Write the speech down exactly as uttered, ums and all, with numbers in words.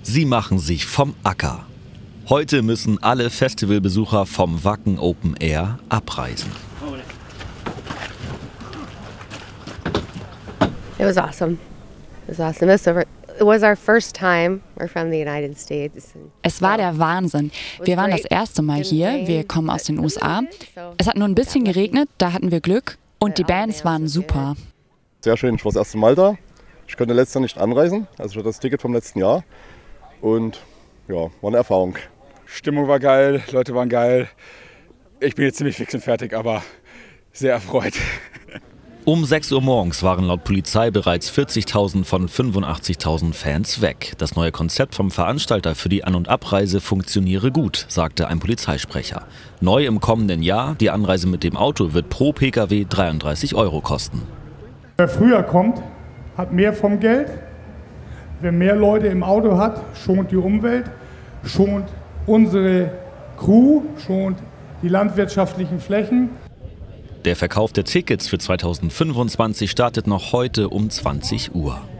Sie machen sich vom Acker. Heute müssen alle Festivalbesucher vom Wacken Open Air abreisen. It was awesome. It was awesome. It was our first time. We're from the United States. Es war der Wahnsinn. Wir waren das erste Mal hier. Wir kommen aus den U S A. Es hat nur ein bisschen geregnet, da hatten wir Glück. Und die Bands waren super. Sehr schön. Ich war das erste Mal da. Ich konnte letztes Jahr nicht anreisen. Also ich hatte das Ticket vom letzten Jahr. Und ja, war eine Erfahrung. Stimmung war geil, Leute waren geil. Ich bin jetzt ziemlich fix und fertig, aber sehr erfreut. Um sechs Uhr morgens waren laut Polizei bereits vierzigtausend von fünfundachtzigtausend Fans weg. Das neue Konzept vom Veranstalter für die An- und Abreise funktioniere gut, sagte ein Polizeisprecher. Neu im kommenden Jahr, die Anreise mit dem Auto wird pro Pkw dreiunddreißig Euro kosten. Wer früher kommt, hat mehr vom Geld. Wer mehr Leute im Auto hat, schont die Umwelt, schont unsere Crew, schont die landwirtschaftlichen Flächen. Der Verkauf der Tickets für zweitausendfünfundzwanzig startet noch heute um zwanzig Uhr.